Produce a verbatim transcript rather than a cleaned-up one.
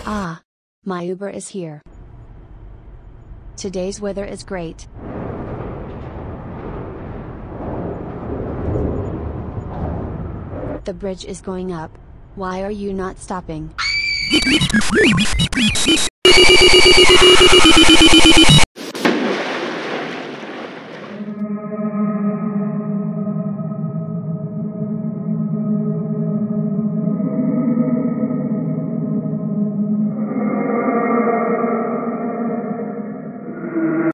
Ah, my Uber is here. Today's weather is great. The bridge is going up. Why are you not stopping?